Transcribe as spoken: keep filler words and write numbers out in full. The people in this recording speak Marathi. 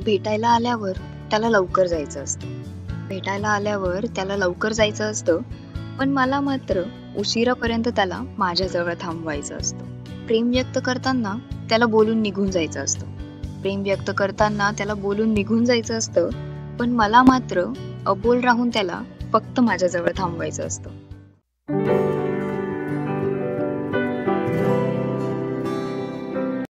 भेटायला आल्यावर त्याला लवकर जायचं असतं. भेटायला आल्यावर त्याला लवकर जायचं असतं, पण मला मात्र उशिरापर्यंत त्याला माझ्याजवळ थांबवायचं असतं. प्रेम व्यक्त करताना त्याला बोलून निघून जायचं असतं. प्रेम व्यक्त करताना त्याला बोलून निघून जायचं असतं, पण मला मात्र अबोल राहून त्याला फक्त माझ्याजवळ थांबवायचं असतं.